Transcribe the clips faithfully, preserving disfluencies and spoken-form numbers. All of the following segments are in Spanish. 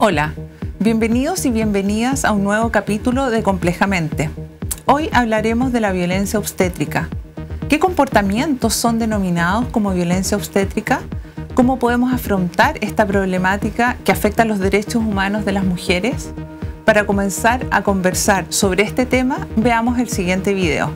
Hola, bienvenidos y bienvenidas a un nuevo capítulo de Complejamente. Hoy hablaremos de la violencia obstétrica. ¿Qué comportamientos son denominados como violencia obstétrica? ¿Cómo podemos afrontar esta problemática que afecta a los derechos humanos de las mujeres? Para comenzar a conversar sobre este tema, veamos el siguiente video.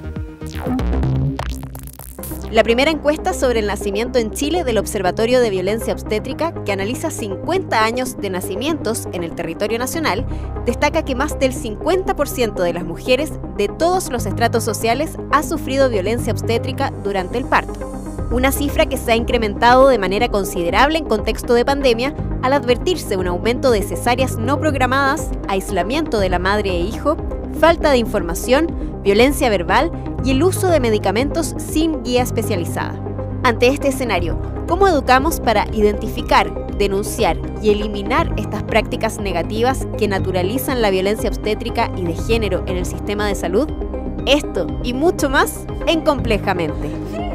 La primera encuesta sobre el nacimiento en Chile del Observatorio de Violencia Obstétrica, que analiza cincuenta años de nacimientos en el territorio nacional, destaca que más del cincuenta por ciento de las mujeres de todos los estratos sociales ha sufrido violencia obstétrica durante el parto. Una cifra que se ha incrementado de manera considerable en contexto de pandemia al advertirse un aumento de cesáreas no programadas, aislamiento de la madre e hijo, falta de información, violencia verbal y el uso de medicamentos sin guía especializada. Ante este escenario, ¿cómo educamos para identificar, denunciar y eliminar estas prácticas negativas que naturalizan la violencia obstétrica y de género en el sistema de salud? Esto y mucho más en Complejamente.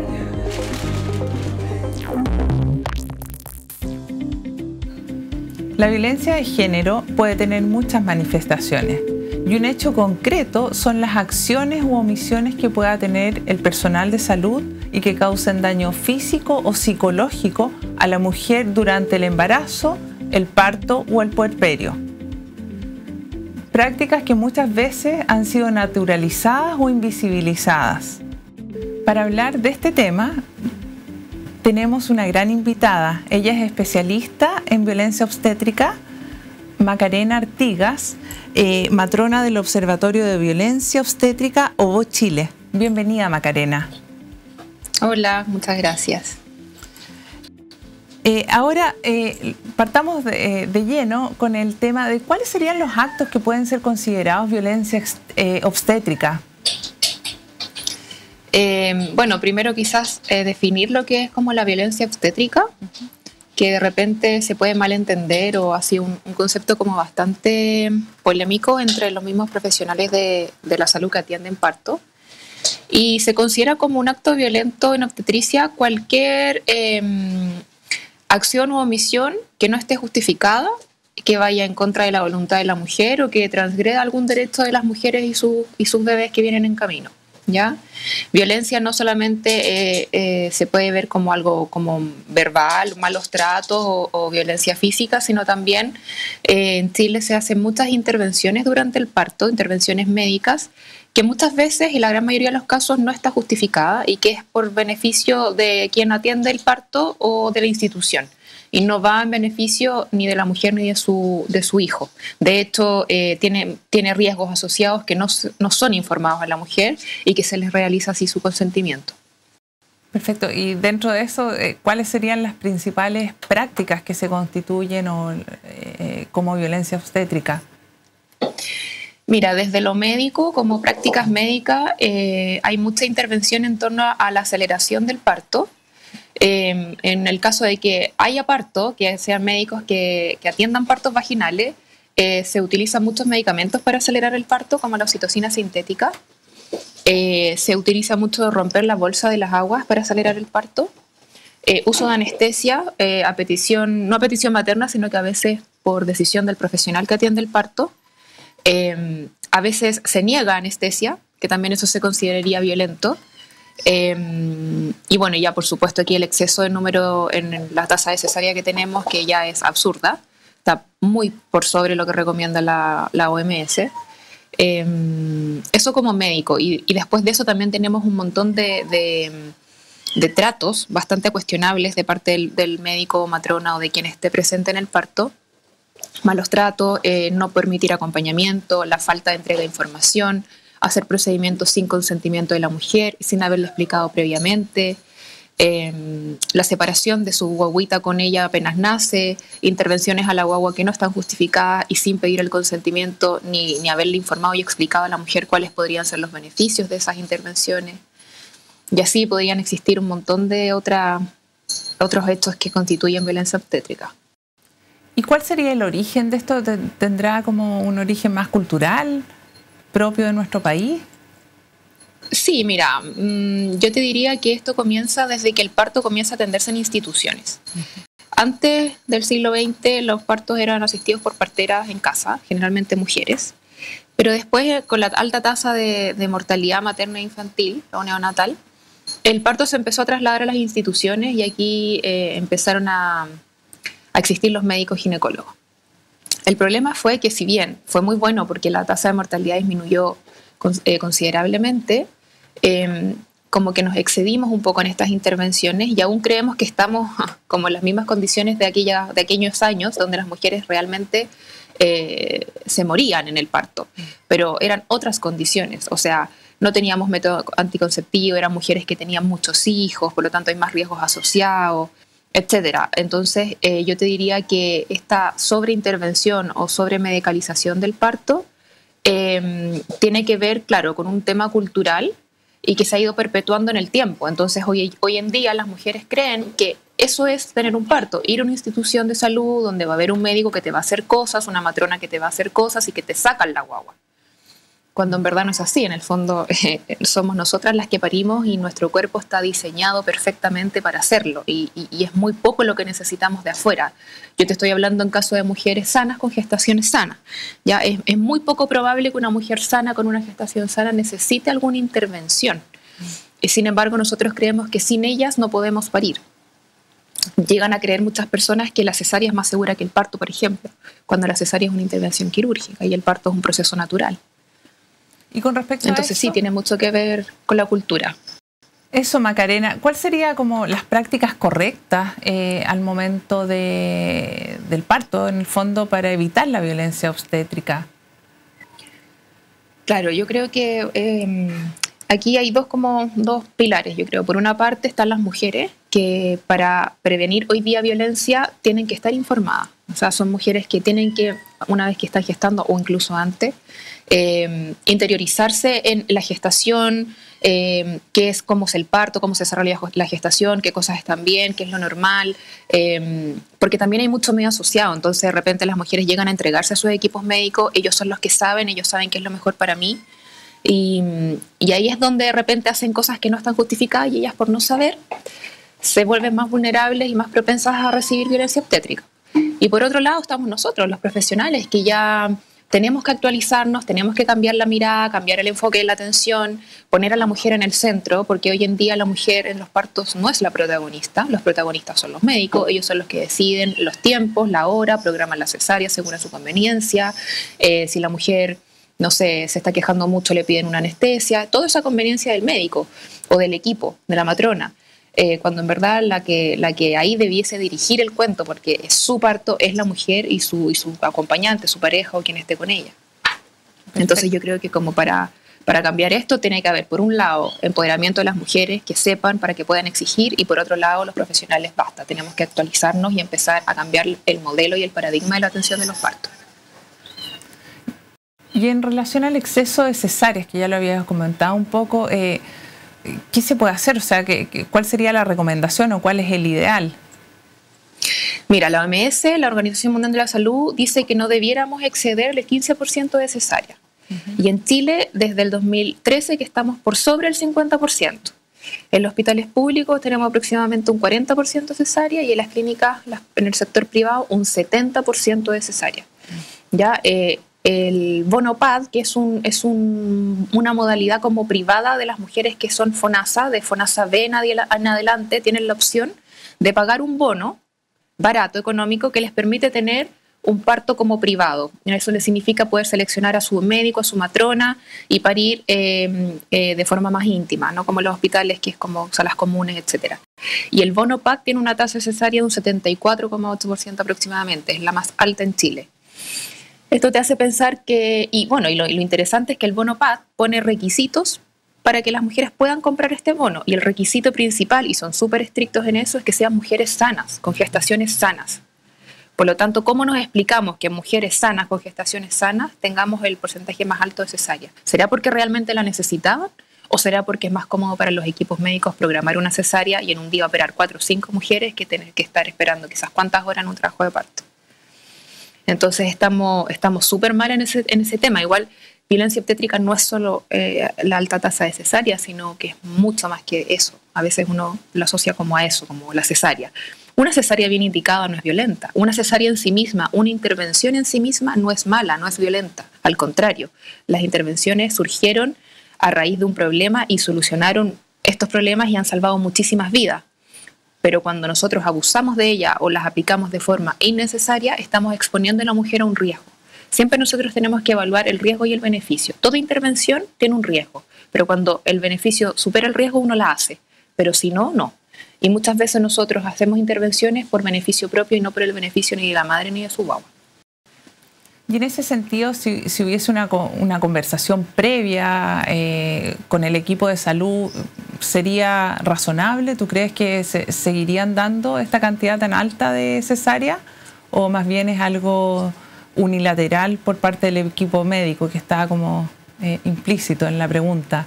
La violencia de género puede tener muchas manifestaciones y un hecho concreto son las acciones u omisiones que pueda tener el personal de salud y que causen daño físico o psicológico a la mujer durante el embarazo, el parto o el puerperio. Prácticas que muchas veces han sido naturalizadas o invisibilizadas. Para hablar de este tema, tenemos una gran invitada. Ella es especialista en violencia obstétrica, Macarena Artigas, eh, matrona del Observatorio de Violencia Obstétrica O V O Chile. Bienvenida, Macarena. Hola, muchas gracias. Eh, ahora eh, partamos de, de lleno con el tema de cuáles serían los actos que pueden ser considerados violencia eh, obstétrica. Eh, bueno, primero quizás eh, definir lo que es como la violencia obstétrica, uh-huh. que de repente se puede malentender o ha sido un, un concepto como bastante polémico entre los mismos profesionales de, de la salud que atienden parto. Y se considera como un acto violento en obstetricia cualquier eh, acción u omisión que no esté justificada, que vaya en contra de la voluntad de la mujer o que transgreda algún derecho de las mujeres y, su, y sus bebés que vienen en camino. ¿Ya? Violencia no solamente eh, eh, se puede ver como algo como verbal, malos tratos o, o violencia física, sino también eh, en Chile se hacen muchas intervenciones durante el parto, intervenciones médicas, que muchas veces y la gran mayoría de los casos no está justificada y que es por beneficio de quien atiende el parto o de la institución. Y no va en beneficio ni de la mujer ni de su, de su hijo. De hecho, eh, tiene, tiene riesgos asociados que no, no son informados a la mujer y que se les realiza así su consentimiento. Perfecto. Y dentro de eso, eh, ¿cuáles serían las principales prácticas que se constituyen o, eh, como violencia obstétrica? Mira, desde lo médico, como prácticas médicas, eh, hay mucha intervención en torno a la aceleración del parto. Eh, en el caso de que haya parto, que sean médicos que, que atiendan partos vaginales, eh, se utilizan muchos medicamentos para acelerar el parto, como la oxitocina sintética. Eh, se utiliza mucho romper la bolsa de las aguas para acelerar el parto. Eh, uso de anestesia, eh, a petición, no a petición materna, sino que a veces por decisión del profesional que atiende el parto. Eh, a veces se niega anestesia, que también eso se consideraría violento. Eh, y bueno, ya por supuesto aquí el exceso de número en la tasa de cesárea que tenemos, que ya es absurda, está muy por sobre lo que recomienda la, la O M S. Eh, eso como médico, y, y después de eso también tenemos un montón de, de, de tratos bastante cuestionables de parte del, del médico, matrona o de quien esté presente en el parto. Malos tratos, eh, no permitir acompañamiento, la falta de entrega de información, hacer procedimientos sin consentimiento de la mujer, sin haberle explicado previamente, eh, la separación de su guaguita con ella apenas nace, intervenciones a la guagua que no están justificadas y sin pedir el consentimiento ni, ni haberle informado y explicado a la mujer cuáles podrían ser los beneficios de esas intervenciones. Y así podrían existir un montón de otra, otros hechos que constituyen violencia obstétrica. ¿Y cuál sería el origen de esto? ¿Tendrá como un origen más cultural, propio de nuestro país? Sí, mira, yo te diría que esto comienza desde que el parto comienza a atenderse en instituciones. Uh-huh. antes del siglo veinte los partos eran asistidos por parteras en casa, generalmente mujeres, pero después con la alta tasa de, de mortalidad materna e infantil o neonatal, el parto se empezó a trasladar a las instituciones y aquí eh, empezaron a, a existir los médicos ginecólogos. El problema fue que si bien fue muy bueno porque la tasa de mortalidad disminuyó eh, considerablemente, eh, como que nos excedimos un poco en estas intervenciones y aún creemos que estamos como en las mismas condiciones de, aquella, de aquellos años donde las mujeres realmente eh, se morían en el parto, pero eran otras condiciones, o sea, no teníamos método anticonceptivo, eran mujeres que tenían muchos hijos, por lo tanto hay más riesgos asociados, etcétera. Entonces eh, yo te diría que esta sobreintervención o sobremedicalización del parto eh, tiene que ver, claro, con un tema cultural y que se ha ido perpetuando en el tiempo. Entonces hoy, hoy en día las mujeres creen que eso es tener un parto, ir a una institución de salud donde va a haber un médico que te va a hacer cosas, una matrona que te va a hacer cosas y que te sacan la guagua. Cuando en verdad no es así, en el fondo eh, somos nosotras las que parimos y nuestro cuerpo está diseñado perfectamente para hacerlo y, y, y es muy poco lo que necesitamos de afuera. Yo te estoy hablando en caso de mujeres sanas con gestaciones sanas. Ya es, es muy poco probable que una mujer sana con una gestación sana necesite alguna intervención. Y sin embargo nosotros creemos que sin ellas no podemos parir. Llegan a creer muchas personas que la cesárea es más segura que el parto, por ejemplo, cuando la cesárea es una intervención quirúrgica y el parto es un proceso natural. Y con respecto Entonces a eso, sí, tiene mucho que ver con la cultura. Eso, Macarena, ¿cuál sería como las prácticas correctas eh, al momento de, del parto, en el fondo, para evitar la violencia obstétrica? Claro, yo creo que eh, aquí hay dos, como, dos pilares, yo creo. Por una parte están las mujeres que para prevenir hoy día violencia tienen que estar informadas. O sea, son mujeres que tienen que, una vez que están gestando o incluso antes, Eh, interiorizarse en la gestación, eh, qué es, cómo es el parto, cómo se desarrolla la gestación, qué cosas están bien, qué es lo normal, eh, porque también hay mucho miedo asociado. Entonces de repente las mujeres llegan a entregarse a sus equipos médicos, ellos son los que saben, ellos saben qué es lo mejor para mí y, y ahí es donde de repente hacen cosas que no están justificadas y ellas por no saber se vuelven más vulnerables y más propensas a recibir violencia obstétrica. Y por otro lado estamos nosotros, los profesionales, que ya tenemos que actualizarnos, tenemos que cambiar la mirada, cambiar el enfoque de la atención, poner a la mujer en el centro, porque hoy en día la mujer en los partos no es la protagonista, los protagonistas son los médicos, ellos son los que deciden los tiempos, la hora, programan la cesárea según a su conveniencia, eh, si la mujer, no sé, se está quejando mucho, le piden una anestesia, todo eso a conveniencia del médico o del equipo, de la matrona. Eh, cuando en verdad la que, la que ahí debiese dirigir el cuento, porque es su parto, es la mujer y su, y su acompañante, su pareja o quien esté con ella. Entonces yo creo que como para, para cambiar esto tiene que haber, por un lado, empoderamiento de las mujeres que sepan para que puedan exigir y por otro lado, los profesionales, basta, tenemos que actualizarnos y empezar a cambiar el modelo y el paradigma de la atención de los partos. Y en relación al exceso de cesáreas, que ya lo habías comentado un poco, eh, ¿qué se puede hacer? O sea, ¿qué, qué, ¿cuál sería la recomendación o cuál es el ideal? Mira, la O M S, la Organización Mundial de la Salud, dice que no debiéramos exceder el quince por ciento de cesárea. Uh-huh. Y en Chile, desde el dos mil trece, que estamos por sobre el cincuenta por ciento. En los hospitales públicos tenemos aproximadamente un cuarenta por ciento de cesárea y en las clínicas, en el sector privado, un setenta por ciento de cesárea. Uh-huh. Ya, eh, el bono P A D, que es, un, es un, una modalidad como privada de las mujeres que son FONASA, de FONASA B en adelante, tienen la opción de pagar un bono barato, económico, que les permite tener un parto como privado. Eso le significa poder seleccionar a su médico, a su matrona y parir eh, eh, de forma más íntima, no como los hospitales, que es como salas comunes, etcétera. Y el bono P A D tiene una tasa cesárea de un setenta y cuatro coma ocho por ciento aproximadamente, es la más alta en Chile. Esto te hace pensar que, y bueno, y lo, y lo interesante es que el bono P A D pone requisitos para que las mujeres puedan comprar este bono. Y el requisito principal, y son súper estrictos en eso, es que sean mujeres sanas, con gestaciones sanas. Por lo tanto, ¿cómo nos explicamos que mujeres sanas, con gestaciones sanas, tengamos el porcentaje más alto de cesárea? ¿Será porque realmente la necesitaban? ¿O será porque es más cómodo para los equipos médicos programar una cesárea y en un día operar cuatro o cinco mujeres que tener que estar esperando quizás cuántas horas en un trabajo de parto? Entonces estamos estamos súper mal en ese, en ese tema. Igual, violencia obstétrica no es solo eh, la alta tasa de cesárea, sino que es mucho más que eso. A veces uno lo asocia como a eso, como la cesárea. Una cesárea bien indicada no es violenta. Una cesárea en sí misma, una intervención en sí misma no es mala, no es violenta. Al contrario, las intervenciones surgieron a raíz de un problema y solucionaron estos problemas y han salvado muchísimas vidas. Pero cuando nosotros abusamos de ellas o las aplicamos de forma innecesaria, estamos exponiendo a la mujer a un riesgo. Siempre nosotros tenemos que evaluar el riesgo y el beneficio. Toda intervención tiene un riesgo, pero cuando el beneficio supera el riesgo uno la hace, pero si no, no. Y muchas veces nosotros hacemos intervenciones por beneficio propio y no por el beneficio ni de la madre ni de su guagua. Y en ese sentido, si, si hubiese una, una conversación previa eh, con el equipo de salud, ¿sería razonable? ¿Tú crees que se seguirían dando esta cantidad tan alta de cesárea? ¿O más bien es algo unilateral por parte del equipo médico que está como eh, implícito en la pregunta?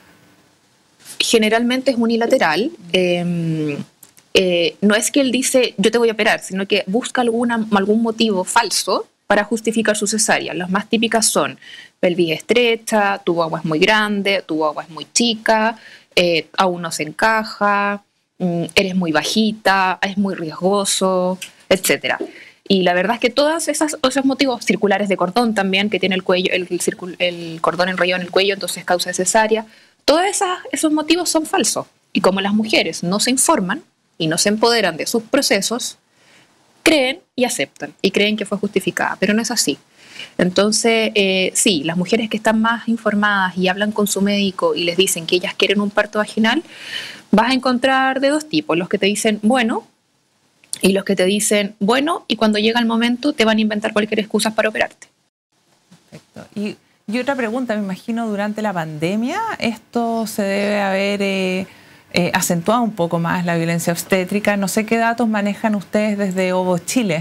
Generalmente es unilateral. Eh, eh, no es que él dice yo te voy a operar, sino que busca alguna, algún motivo falso para justificar su cesárea. Las más típicas son pelvis estrecha, tu guagua es muy grande, tu guagua es muy chica, eh, aún no se encaja, mm, eres muy bajita, es muy riesgoso, etcétera. Y la verdad es que todos esos motivos, circulares de cordón también, que tiene el cuello, el, el, el cordón enrollado en el cuello, entonces causa cesárea, todos esas, esos motivos son falsos. Y como las mujeres no se informan y no se empoderan de sus procesos, creen y aceptan y creen que fue justificada, pero no es así. Entonces, eh, sí, las mujeres que están más informadas y hablan con su médico y les dicen que ellas quieren un parto vaginal, vas a encontrar de dos tipos, los que te dicen bueno y los que te dicen bueno y cuando llega el momento te van a inventar cualquier excusa para operarte. Perfecto. Y, y otra pregunta, me imagino durante la pandemia esto se debe haber eh, eh, acentuado un poco más la violencia obstétrica. No sé qué datos manejan ustedes desde OVO Chile.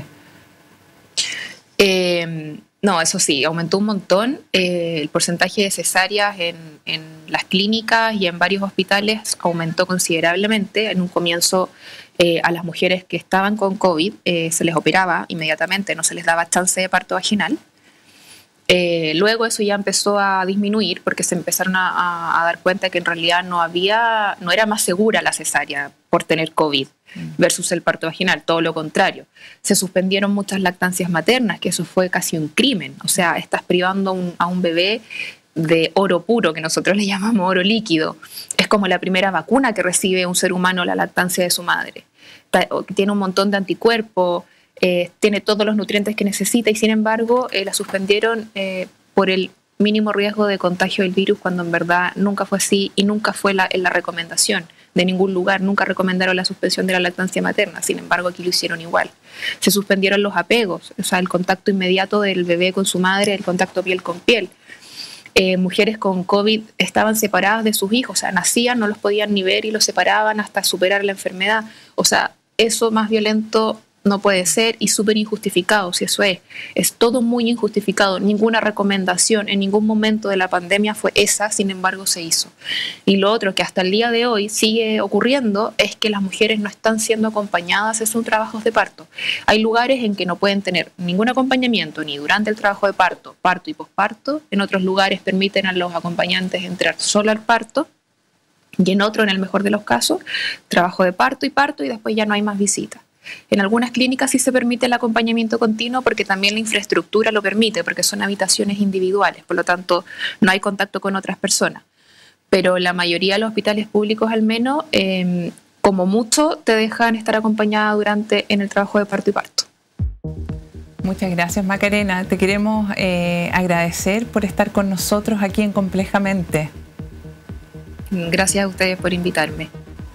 Eh, no, eso sí, aumentó un montón eh, el porcentaje de cesáreas en, en las clínicas y en varios hospitales aumentó considerablemente. En un comienzo eh, a las mujeres que estaban con COVID eh, se les operaba inmediatamente, no se les daba chance de parto vaginal. Eh, luego eso ya empezó a disminuir porque se empezaron a, a, a dar cuenta que en realidad no había, no era más segura la cesárea por tener COVID versus el parto vaginal, todo lo contrario. Se suspendieron muchas lactancias maternas, que eso fue casi un crimen. O sea, estás privando un, a un bebé de oro puro, que nosotros le llamamos oro líquido. Es como la primera vacuna que recibe un ser humano, la lactancia de su madre. Tiene un montón de anticuerpos, Eh, tiene todos los nutrientes que necesita y sin embargo eh, la suspendieron eh, por el mínimo riesgo de contagio del virus cuando en verdad nunca fue así y nunca fue la, en la recomendación de ningún lugar, nunca recomendaron la suspensión de la lactancia materna, sin embargo aquí lo hicieron igual. Se suspendieron los apegos, o sea, el contacto inmediato del bebé con su madre, el contacto piel con piel. Eh, mujeres con COVID estaban separadas de sus hijos, o sea, nacían, no los podían ni ver y los separaban hasta superar la enfermedad. O sea, eso más violento no puede ser y súper injustificado, si eso es. Es todo muy injustificado. Ninguna recomendación en ningún momento de la pandemia fue esa, sin embargo se hizo. Y lo otro que hasta el día de hoy sigue ocurriendo es que las mujeres no están siendo acompañadas en sus trabajos de parto. Hay lugares en que no pueden tener ningún acompañamiento, ni durante el trabajo de parto, parto y posparto. En otros lugares permiten a los acompañantes entrar solo al parto. Y en otro, en el mejor de los casos, trabajo de parto y parto y después ya no hay más visitas. En algunas clínicas sí se permite el acompañamiento continuo porque también la infraestructura lo permite, porque son habitaciones individuales, por lo tanto no hay contacto con otras personas. Pero la mayoría de los hospitales públicos al menos, eh, como mucho, te dejan estar acompañada durante en el trabajo de parto y parto. Muchas gracias, Macarena. Te queremos eh, agradecer por estar con nosotros aquí en Complejamente. Gracias a ustedes por invitarme.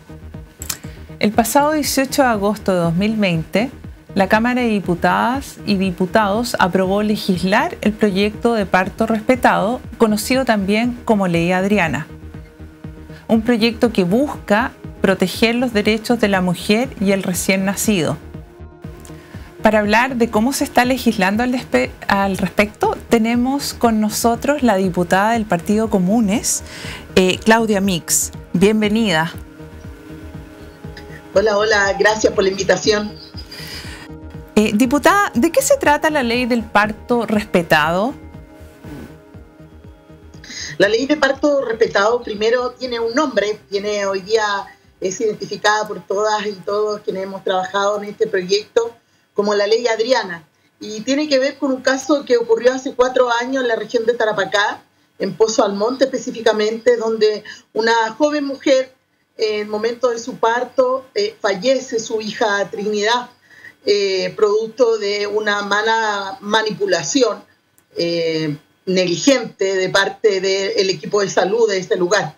El pasado dieciocho de agosto de dos mil veinte, la Cámara de Diputadas y Diputados aprobó legislar el proyecto de parto respetado, conocido también como Ley Adriana. Un proyecto que busca proteger los derechos de la mujer y el recién nacido. Para hablar de cómo se está legislando al, al respecto, tenemos con nosotros la diputada del Partido Comunes, eh, Claudia Mix. Bienvenida. Hola, hola, gracias por la invitación. Eh, diputada, ¿de qué se trata la ley del parto respetado? La ley de parto respetado primero tiene un nombre, tiene hoy día es identificada por todas y todos quienes hemos trabajado en este proyecto como la Ley Adriana. Y tiene que ver con un caso que ocurrió hace cuatro años en la región de Tarapacá, en Pozo Almonte específicamente, donde una joven mujer, en el momento de su parto, eh, fallece su hija Trinidad, eh, producto de una mala manipulación eh, negligente de parte del equipo de salud de este lugar.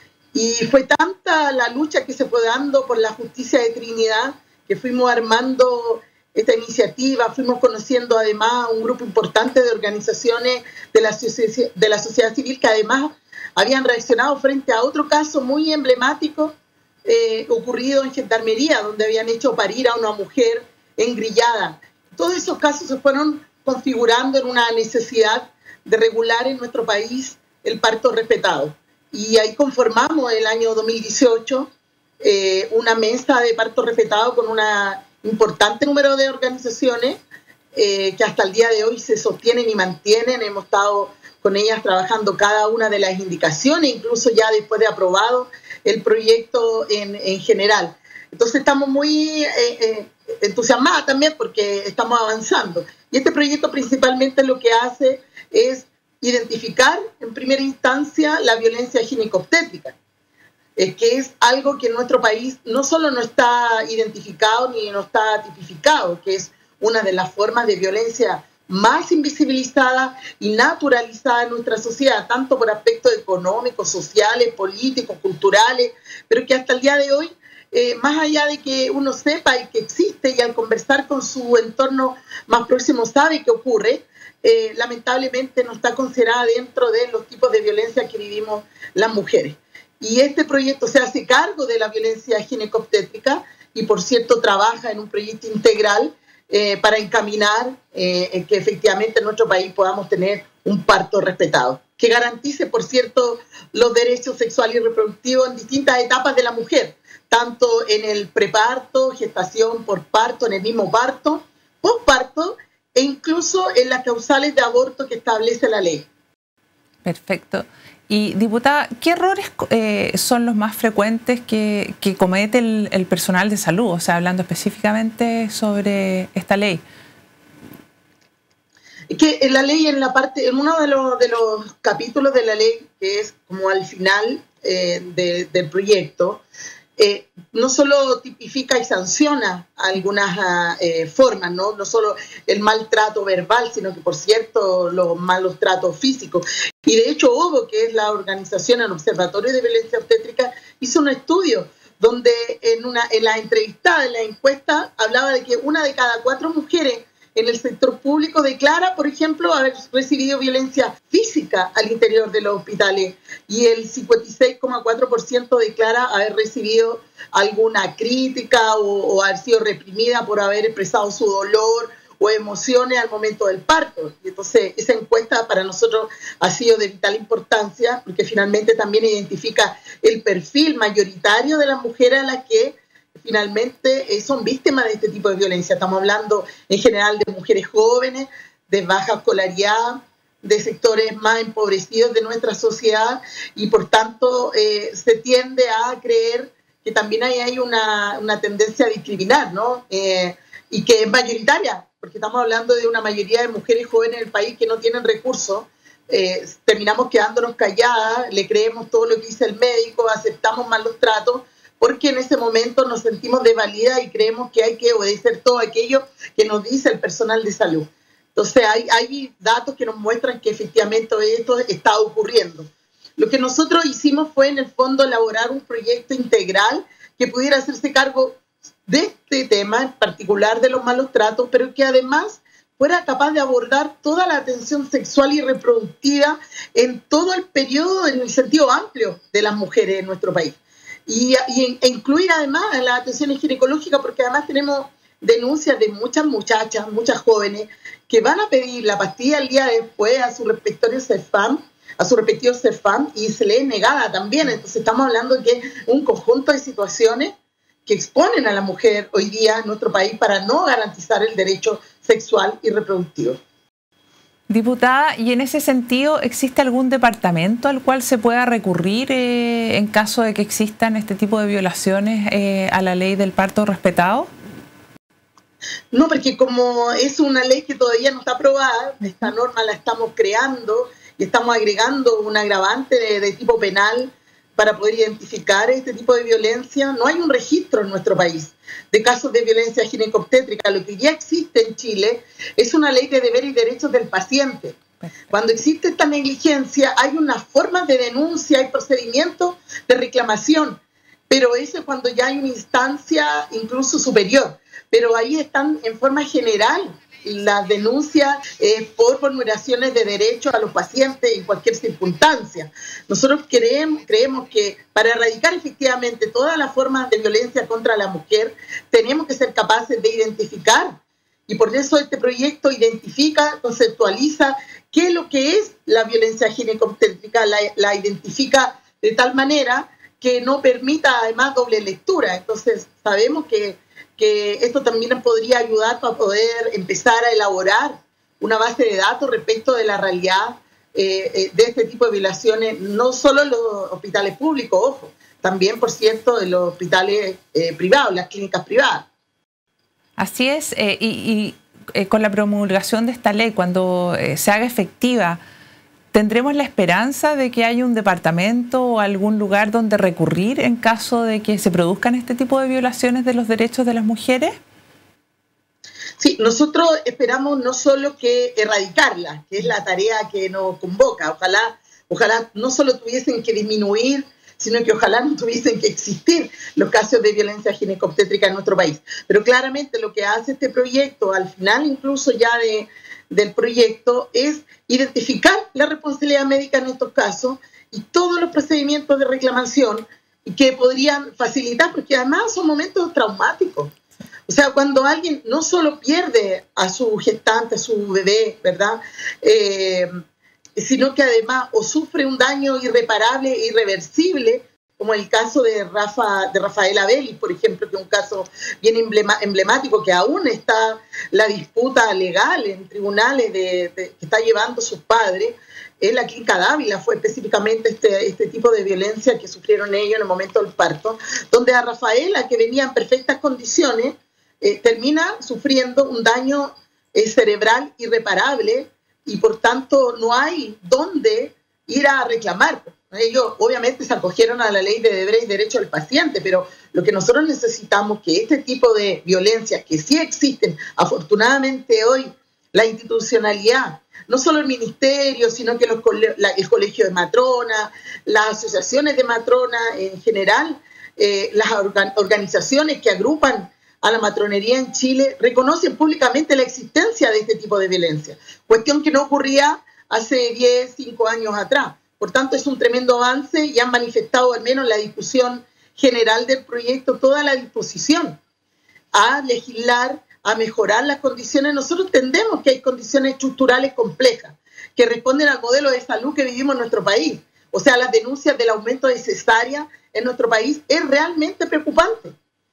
Y fue tanta la lucha que se fue dando por la justicia de Trinidad que fuimos armando esta iniciativa, fuimos conociendo además un grupo importante de organizaciones de la, de la sociedad civil que además habían reaccionado frente a otro caso muy emblemático eh, ocurrido en Gendarmería, donde habían hecho parir a una mujer engrillada. Todos esos casos se fueron configurando en una necesidad de regular en nuestro país el parto respetado. Y ahí conformamos el año dos mil dieciocho eh, una mesa de parto respetado con una importante número de organizaciones eh, que hasta el día de hoy se sostienen y mantienen. Hemos estado con ellas trabajando cada una de las indicaciones, incluso ya después de aprobado el proyecto en, en general. Entonces estamos muy eh, eh, entusiasmadas también porque estamos avanzando. Y este proyecto principalmente lo que hace es identificar en primera instancia la violencia ginecobstétrica, Eh, que es algo que en nuestro país no solo no está identificado ni no está tipificado, que es una de las formas de violencia más invisibilizada y naturalizada en nuestra sociedad, tanto por aspectos económicos, sociales, políticos, culturales, pero que hasta el día de hoy, eh, más allá de que uno sepa y que existe y al conversar con su entorno más próximo sabe que ocurre, eh, lamentablemente no está considerada dentro de los tipos de violencia que vivimos las mujeres. Y este proyecto se hace cargo de la violencia ginecobstétrica y, por cierto, trabaja en un proyecto integral eh, para encaminar eh, que efectivamente en nuestro país podamos tener un parto respetado, que garantice, por cierto, los derechos sexuales y reproductivos en distintas etapas de la mujer, tanto en el preparto, gestación, por parto, en el mismo parto, posparto e incluso en las causales de aborto que establece la ley. Perfecto. Y, diputada, ¿qué errores eh, son los más frecuentes que, que comete el, el personal de salud? O sea, hablando específicamente sobre esta ley. Que en la ley, en la parte, en uno de los, de los capítulos de la ley, que es como al final eh, de, del proyecto, eh, no solo tipifica y sanciona algunas eh, formas, ¿no? No solo el maltrato verbal, sino que, por cierto, los malos tratos físicos. Y de hecho, O V O, que es la organización, el Observatorio de Violencia Obstétrica, hizo un estudio donde en, una, en la entrevistada, en la encuesta, hablaba de que una de cada cuatro mujeres en el sector público declara, por ejemplo, haber recibido violencia física al interior de los hospitales y el cincuenta y seis coma cuatro por ciento declara haber recibido alguna crítica o, o haber sido reprimida por haber expresado su dolor o emociones al momento del parto. Y entonces esa encuesta para nosotros ha sido de vital importancia porque finalmente también identifica el perfil mayoritario de las mujeres a las que finalmente son víctimas de este tipo de violencia. Estamos hablando en general de mujeres jóvenes, de baja escolaridad, de sectores más empobrecidos de nuestra sociedad y por tanto eh, se tiende a creer que también hay, hay una, una tendencia a discriminar, ¿no? Eh, y que es mayoritaria, porque estamos hablando de una mayoría de mujeres jóvenes en el país que no tienen recursos. Eh, terminamos quedándonos calladas, le creemos todo lo que dice el médico, aceptamos mal los tratos, porque en ese momento nos sentimos desvalidas y creemos que hay que obedecer todo aquello que nos dice el personal de salud. Entonces hay, hay datos que nos muestran que efectivamente esto está ocurriendo. Lo que nosotros hicimos fue en el fondo elaborar un proyecto integral que pudiera hacerse cargo de este tema, en particular de los malos tratos, pero que además fuera capaz de abordar toda la atención sexual y reproductiva en todo el periodo, en el sentido amplio de las mujeres en nuestro país. Y, y e incluir además las atenciones ginecológicas, porque además tenemos denuncias de muchas muchachas, muchas jóvenes, que van a pedir la pastilla el día después a su respectivo CEFAM, a su respectivo CEFAM, y se les es negada también. Entonces estamos hablando de un conjunto de situaciones que exponen a la mujer hoy día en nuestro país para no garantizar el derecho sexual y reproductivo. Diputada, y en ese sentido, ¿existe algún departamento al cual se pueda recurrir eh, en caso de que existan este tipo de violaciones eh, a la ley del parto respetado? No, porque como es una ley que todavía no está aprobada, esta norma la estamos creando y estamos agregando un agravante de, de tipo penal para poder identificar este tipo de violencia. No hay un registro en nuestro país de casos de violencia ginecobstétrica. Lo que ya existe en Chile es una ley de deberes y derechos del paciente. Cuando existe esta negligencia, hay unas formas de denuncia, hay procedimientos de reclamación, pero eso es cuando ya hay una instancia incluso superior. Pero ahí están en forma general las denuncias eh, por vulneraciones de derechos a los pacientes en cualquier circunstancia. Nosotros creemos, creemos que para erradicar efectivamente todas las formas de violencia contra la mujer, tenemos que ser capaces de identificar, y por eso este proyecto identifica, conceptualiza qué es lo que es la violencia ginecobstétrica, la, la identifica de tal manera que no permita además doble lectura. Entonces sabemos que que esto también podría ayudar para poder empezar a elaborar una base de datos respecto de la realidad eh, eh, de este tipo de violaciones, no solo en los hospitales públicos, ojo, también, por cierto, en los hospitales eh, privados, las clínicas privadas. Así es, eh, y, y eh, con la promulgación de esta ley, cuando eh, se haga efectiva, ¿tendremos la esperanza de que haya un departamento o algún lugar donde recurrir en caso de que se produzcan este tipo de violaciones de los derechos de las mujeres? Sí, nosotros esperamos no solo que erradicarla, que es la tarea que nos convoca, ojalá, ojalá no solo tuviesen que disminuir, sino que ojalá no tuviesen que existir los casos de violencia ginecobstétrica en nuestro país. Pero claramente lo que hace este proyecto, al final incluso ya de... del proyecto, es identificar la responsabilidad médica en estos casos y todos los procedimientos de reclamación que podrían facilitar, porque además son momentos traumáticos. O sea, cuando alguien no solo pierde a su gestante, a su bebé, ¿verdad? Eh, sino que además o sufre un daño irreparable e irreversible, como el caso de, Rafa, de Rafaela Bellis, por ejemplo, que es un caso bien emblema, emblemático, que aún está la disputa legal en tribunales de, de, que está llevando sus padres. En la clínica Dávila fue específicamente este, este tipo de violencia que sufrieron ellos en el momento del parto, donde a Rafaela, que venía en perfectas condiciones, eh, termina sufriendo un daño eh, cerebral irreparable y por tanto no hay dónde ir a reclamar. Ellos obviamente se acogieron a la ley de deberes y derechos del paciente, pero lo que nosotros necesitamos es que este tipo de violencias que sí existen, afortunadamente hoy la institucionalidad, no solo el ministerio, sino que los, la, el colegio de matronas, las asociaciones de matronas en general, eh, las organ, organizaciones que agrupan a la matronería en Chile, reconocen públicamente la existencia de este tipo de violencia, cuestión que no ocurría hace diez, cinco años atrás. Por tanto, es un tremendo avance y han manifestado, al menos en la discusión general del proyecto, toda la disposición a legislar, a mejorar las condiciones. Nosotros entendemos que hay condiciones estructurales complejas que responden al modelo de salud que vivimos en nuestro país. O sea, las denuncias del aumento de cesárea en nuestro país es realmente preocupante.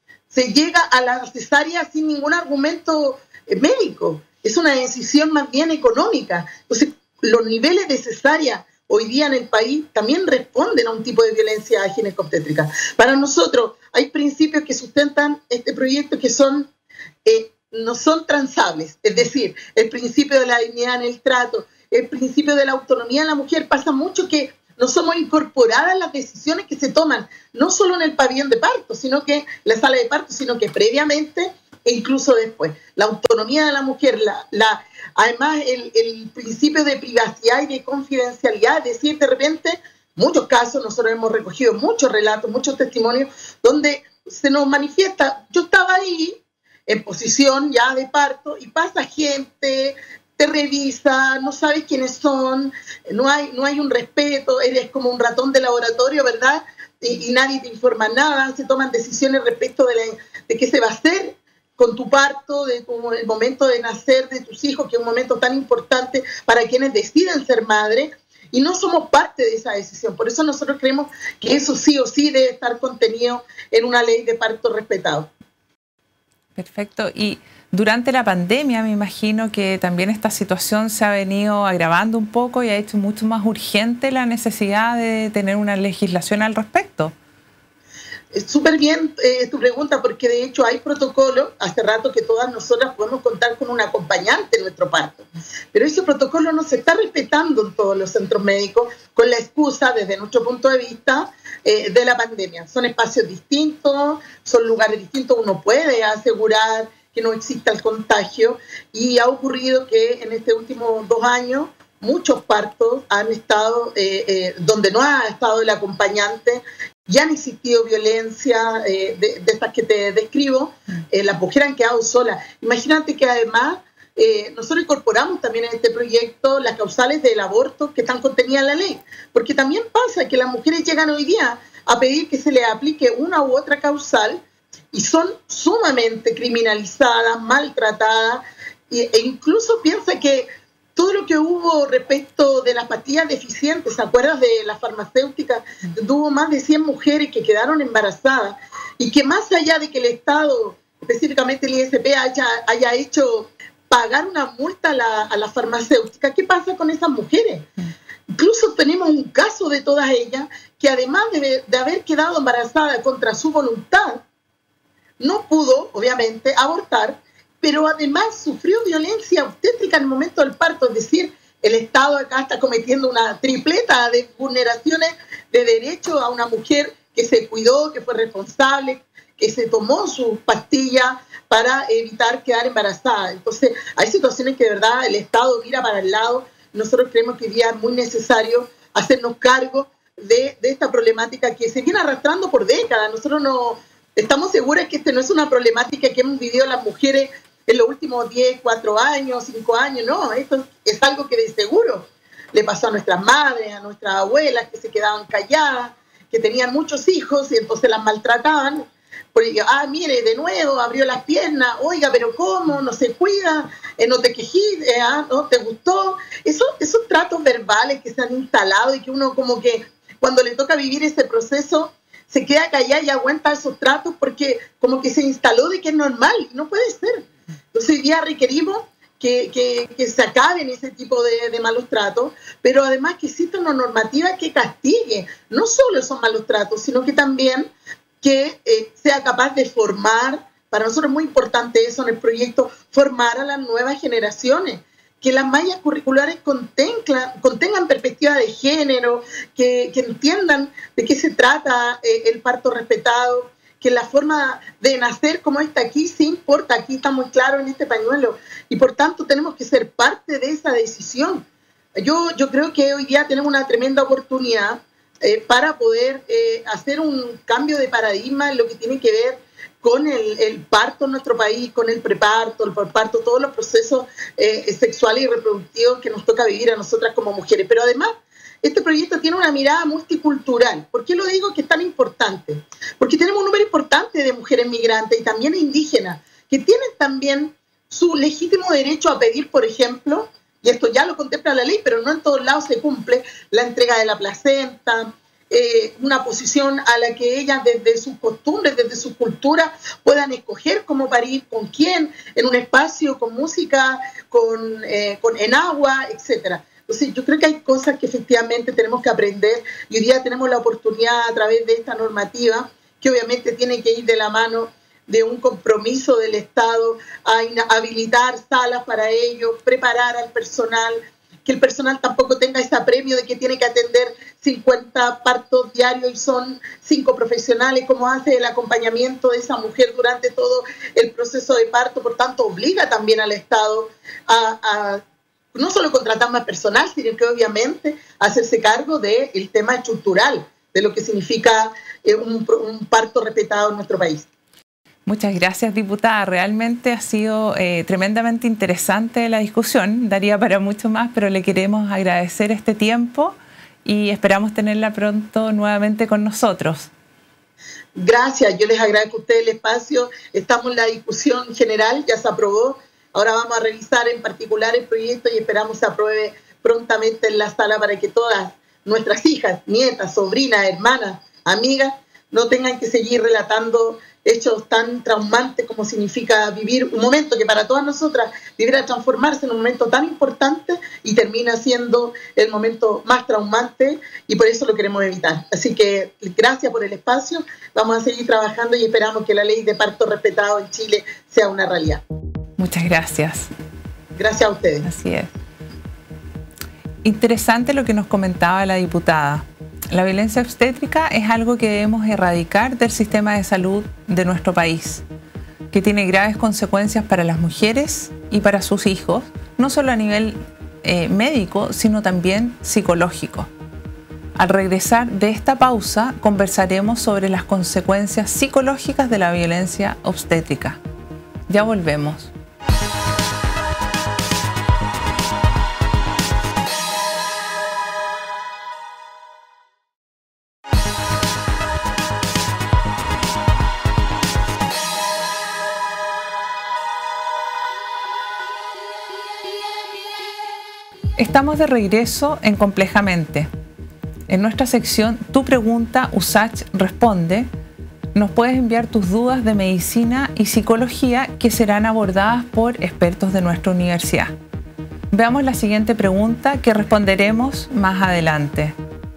Se llega a la cesárea sin ningún argumento médico. Es una decisión más bien económica. Entonces, los niveles de cesárea hoy día en el país también responden a un tipo de violencia ginecobstétrica. Para nosotros hay principios que sustentan este proyecto que son eh, no son transables, es decir, el principio de la dignidad en el trato, el principio de la autonomía de la mujer. Pasa mucho que no somos incorporadas las decisiones que se toman, no solo en el pabellón de parto, sino que en la sala de parto, sino que previamente e incluso después. La autonomía de la mujer, la, la, además el, el principio de privacidad y de confidencialidad, es decir, de repente, muchos casos, nosotros hemos recogido muchos relatos, muchos testimonios, donde se nos manifiesta, yo estaba ahí en posición ya de parto y pasa gente, te revisa, no sabes quiénes son, no hay, no hay un respeto, eres como un ratón de laboratorio, ¿verdad? Y, y nadie te informa nada, se toman decisiones respecto de, la, de qué se va a hacer con tu parto, de tu, el momento de nacer de tus hijos, que es un momento tan importante para quienes deciden ser madre, y no somos parte de esa decisión. Por eso nosotros creemos que eso sí o sí debe estar contenido en una ley de parto respetado. Perfecto. Y Durante la pandemia me imagino que también esta situación se ha venido agravando un poco y ha hecho mucho más urgente la necesidad de tener una legislación al respecto. Súper bien eh, tu pregunta, porque de hecho hay protocolo, hace rato que todas nosotras podemos contar con un acompañante en nuestro parto, pero ese protocolo no se está respetando en todos los centros médicos con la excusa, desde nuestro punto de vista, eh, de la pandemia. Son espacios distintos, son lugares distintos, uno puede asegurar que no exista el contagio, y ha ocurrido que en estos últimos dos años muchos partos han estado eh, eh, donde no ha estado el acompañante. Ya han existido violencia eh, de, de estas que te describo, eh, las mujeres han quedado solas. Imagínate que además eh, nosotros incorporamos también en este proyecto las causales del aborto que están contenidas en la ley, porque también pasa que las mujeres llegan hoy día a pedir que se les aplique una u otra causal y son sumamente criminalizadas, maltratadas, e, e incluso piensa que todo lo que hubo respecto de las pastillas deficientes, ¿se acuerdas de las farmacéuticas? Hubo más de cien mujeres que quedaron embarazadas y que más allá de que el Estado, específicamente el I S P, haya, haya hecho pagar una multa a la, a la farmacéutica, ¿qué pasa con esas mujeres? Incluso tenemos un caso de todas ellas que además de, de haber quedado embarazada contra su voluntad, no pudo, obviamente, abortar, pero además sufrió violencia obstétrica en el momento del parto, es decir, el Estado acá está cometiendo una tripleta de vulneraciones de derecho a una mujer que se cuidó, que fue responsable, que se tomó sus pastillas para evitar quedar embarazada. Entonces, hay situaciones que de verdad el Estado mira para el lado. Nosotros creemos que hoy día es muy necesario hacernos cargo de, de esta problemática que se viene arrastrando por décadas. Nosotros no estamos seguras que esta no es una problemática que hemos vivido las mujeres en los últimos diez, cuatro años, cinco años, no, esto es algo que de seguro le pasó a nuestras madres, a nuestras abuelas que se quedaban calladas, que tenían muchos hijos y entonces las maltrataban. Porque, ah, mire, de nuevo abrió las piernas, oiga, pero ¿cómo? No se cuida, eh, no te quejí, eh, ah, no te gustó. Eso, esos tratos verbales que se han instalado y que uno como que cuando le toca vivir ese proceso se queda callada y aguanta esos tratos porque como que se instaló de que es normal y no puede ser. Entonces hoy día requerimos que, que, que se acaben ese tipo de, de malos tratos, pero además que exista una normativa que castigue no solo esos malos tratos, sino que también que eh, sea capaz de formar, para nosotros es muy importante eso en el proyecto, formar a las nuevas generaciones, que las mallas curriculares contengan, contengan perspectiva de género, que, que entiendan de qué se trata eh, el parto respetado, que la forma de nacer como está aquí sí importa, aquí está muy claro en este pañuelo, y por tanto tenemos que ser parte de esa decisión. Yo, yo creo que hoy día tenemos una tremenda oportunidad eh, para poder eh, hacer un cambio de paradigma en lo que tiene que ver con el, el parto en nuestro país, con el preparto, el posparto, todos los procesos eh, sexuales y reproductivos que nos toca vivir a nosotras como mujeres. Pero además, este proyecto tiene una mirada multicultural. ¿Por qué lo digo que es tan importante? Porque tenemos un número importante de mujeres migrantes y también indígenas que tienen también su legítimo derecho a pedir, por ejemplo, y esto ya lo contempla la ley, pero no en todos lados se cumple, la entrega de la placenta, eh, una posición a la que ellas desde sus costumbres, desde su cultura, puedan escoger cómo parir, con quién, en un espacio, con música, con, eh, con en agua, etcétera. Entonces, yo creo que hay cosas que efectivamente tenemos que aprender y hoy día tenemos la oportunidad a través de esta normativa, que obviamente tiene que ir de la mano de un compromiso del Estado a habilitar salas para ello, preparar al personal, que el personal tampoco tenga ese apremio de que tiene que atender cincuenta partos diarios y son cinco profesionales, como hace el acompañamiento de esa mujer durante todo el proceso de parto. Por tanto, obliga también al Estado a, a no solo contratar más personal, sino que obviamente hacerse cargo del tema estructural, de lo que significa eh, un, un parto respetado en nuestro país. Muchas gracias, diputada. Realmente ha sido eh, tremendamente interesante la discusión. Daría para mucho más, pero le queremos agradecer este tiempo y esperamos tenerla pronto nuevamente con nosotros. Gracias, yo les agradezco a ustedes el espacio. Estamos en la discusión general, ya se aprobó. Ahora vamos a revisar en particular el proyecto y esperamos se apruebe prontamente en la sala para que todas nuestras hijas, nietas, sobrinas, hermanas, amigas, no tengan que seguir relatando hechos tan traumantes como significa vivir un momento que para todas nosotras debiera transformarse en un momento tan importante y termina siendo el momento más traumante, y por eso lo queremos evitar. Así que gracias por el espacio, vamos a seguir trabajando y esperamos que la ley de parto respetado en Chile sea una realidad. Muchas gracias. Gracias a ustedes. Así es. Interesante lo que nos comentaba la diputada. La violencia obstétrica es algo que debemos erradicar del sistema de salud de nuestro país, que tiene graves consecuencias para las mujeres y para sus hijos, no solo a nivel eh, médico, sino también psicológico. Al regresar de esta pausa, conversaremos sobre las consecuencias psicológicas de la violencia obstétrica. Ya volvemos. Estamos de regreso en Complejamente. En nuestra sección Tu Pregunta, USACH Responde, nos puedes enviar tus dudas de medicina y psicología que serán abordadas por expertos de nuestra universidad. Veamos la siguiente pregunta que responderemos más adelante.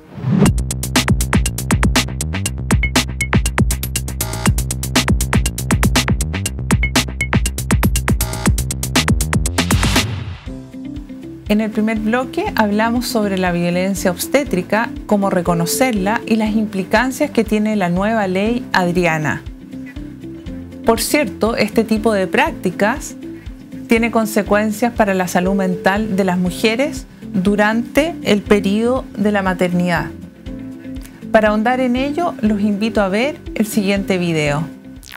En el primer bloque hablamos sobre la violencia obstétrica, cómo reconocerla y las implicancias que tiene la nueva ley Adriana. Por cierto, este tipo de prácticas tiene consecuencias para la salud mental de las mujeres durante el periodo de la maternidad. Para ahondar en ello, los invito a ver el siguiente video.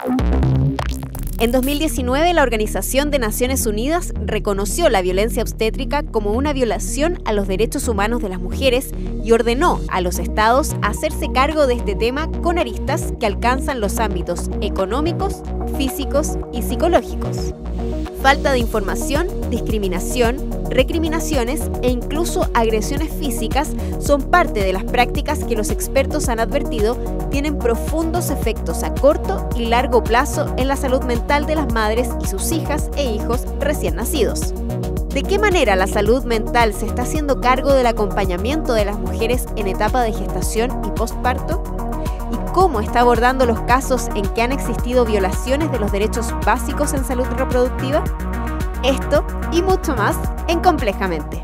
En dos mil diecinueve, la Organización de Naciones Unidas reconoció la violencia obstétrica como una violación a los derechos humanos de las mujeres y ordenó a los estados hacerse cargo de este tema con aristas que alcanzan los ámbitos económicos, físicos y psicológicos. Falta de información, discriminación, recriminaciones e incluso agresiones físicas son parte de las prácticas que los expertos han advertido tienen profundos efectos a corto y largo plazo en la salud mental de las madres y sus hijas e hijos recién nacidos. ¿De qué manera la salud mental se está haciendo cargo del acompañamiento de las mujeres en etapa de gestación y postparto? ¿Y cómo está abordando los casos en que han existido violaciones de los derechos básicos en salud reproductiva? Esto y mucho más en Complejamente.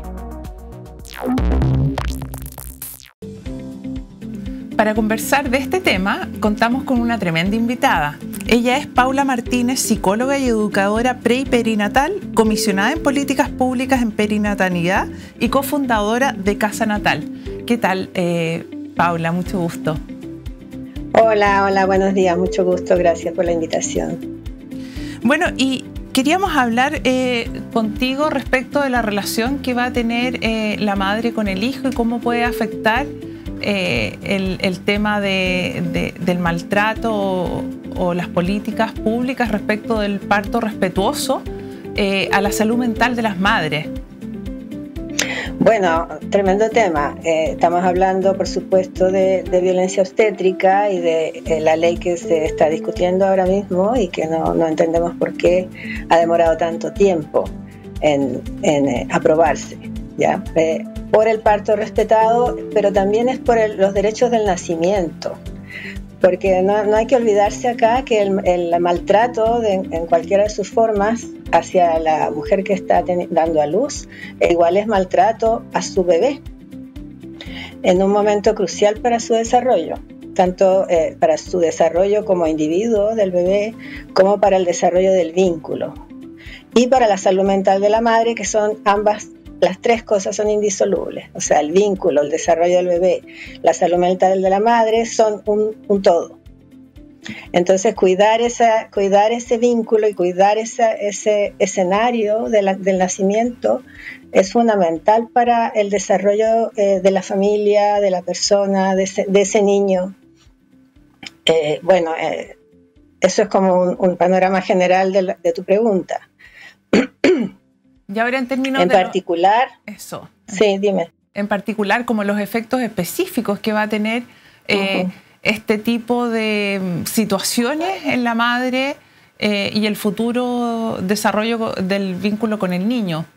Para conversar de este tema, contamos con una tremenda invitada. Ella es Paula Martínez, psicóloga y educadora pre y perinatal, comisionada en políticas públicas en perinatalidad y cofundadora de Casa Natal. ¿Qué tal, eh, Paula? Mucho gusto. Hola, hola, buenos días, mucho gusto, gracias por la invitación. Bueno, y queríamos hablar eh, contigo respecto de la relación que va a tener eh, la madre con el hijo y cómo puede afectar eh, el, el tema de, de, del maltrato o, o las políticas públicas respecto del parto respetuoso eh, a la salud mental de las madres. Bueno, tremendo tema. Eh, estamos hablando, por supuesto, de, de violencia obstétrica y de eh, la ley que se está discutiendo ahora mismo y que no, no entendemos por qué ha demorado tanto tiempo en, en eh, aprobarse, ¿ya? Eh, por el parto respetado, pero también es por el, los derechos del nacimiento. Porque no, no hay que olvidarse acá que el, el maltrato de, en cualquiera de sus formas hacia la mujer que está ten, dando a luz, igual es maltrato a su bebé en un momento crucial para su desarrollo, tanto eh, para su desarrollo como individuo del bebé, como para el desarrollo del vínculo y para la salud mental de la madre, que son ambas. Las tres cosas son indisolubles, o sea, el vínculo, el desarrollo del bebé, la salud mental de la madre son un, un todo. Entonces, cuidar, esa, cuidar ese vínculo y cuidar esa, ese escenario de la, del nacimiento es fundamental para el desarrollo eh, de la familia, de la persona, de ese, de ese niño. Eh, bueno, eh, eso es como un, un panorama general de, la, de tu pregunta. Y ahora en términos en de particular, lo, eso. Sí, dime. En particular, como los efectos específicos que va a tener eh, uh-huh. este tipo de situaciones en la madre eh, y el futuro desarrollo del vínculo con el niño?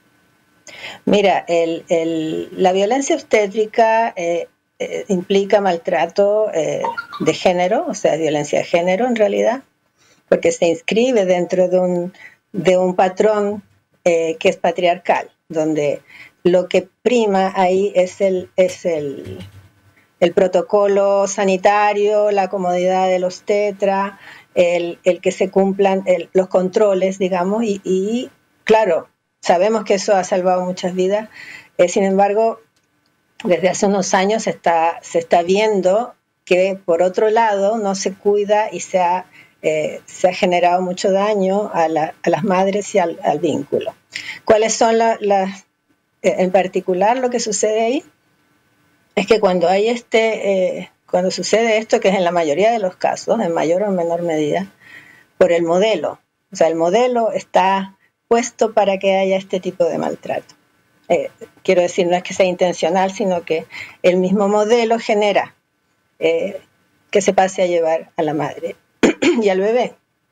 Mira, el, el, la violencia obstétrica eh, eh, implica maltrato eh, de género, o sea, violencia de género en realidad, porque se inscribe dentro de un, de un patrón eh, que es patriarcal, donde lo que prima ahí es el, es el, el protocolo sanitario, la comodidad del obstetra, el, el que se cumplan el, los controles, digamos, y, y claro, sabemos que eso ha salvado muchas vidas, eh, sin embargo, desde hace unos años se está, se está viendo que por otro lado no se cuida y se ha, eh, se ha generado mucho daño a, la, a las madres y al, al vínculo. ¿Cuáles son las, la, eh, en particular lo que sucede ahí? Es que cuando hay este, eh, cuando sucede esto, que es en la mayoría de los casos, en mayor o menor medida, por el modelo. O sea, el modelo está puesto para que haya este tipo de maltrato. Eh, quiero decir, no es que sea intencional, sino que el mismo modelo genera eh, que se pase a llevar a la madre y al bebé.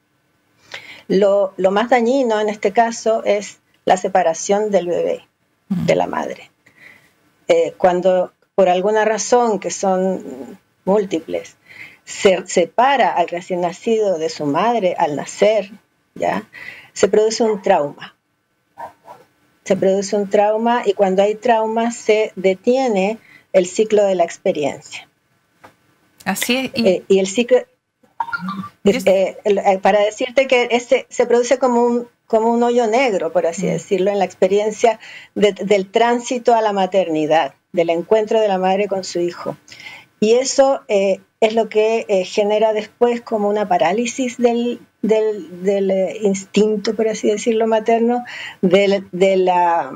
Lo, lo más dañino en este caso es la separación del bebé de la madre. Eh, cuando por alguna razón, que son múltiples, se separa al recién nacido de su madre al nacer, ¿ya? Se produce un trauma. Se produce un trauma y cuando hay trauma se detiene el ciclo de la experiencia. Así es. Y, eh, y el ciclo... Es, eh, eh, para decirte que ese se produce como un, como un hoyo negro, por así mm. decirlo, en la experiencia de, del tránsito a la maternidad, del encuentro de la madre con su hijo. Y eso eh, es lo que eh, genera después como una parálisis del, del, del eh, instinto, por así decirlo, materno, de, de la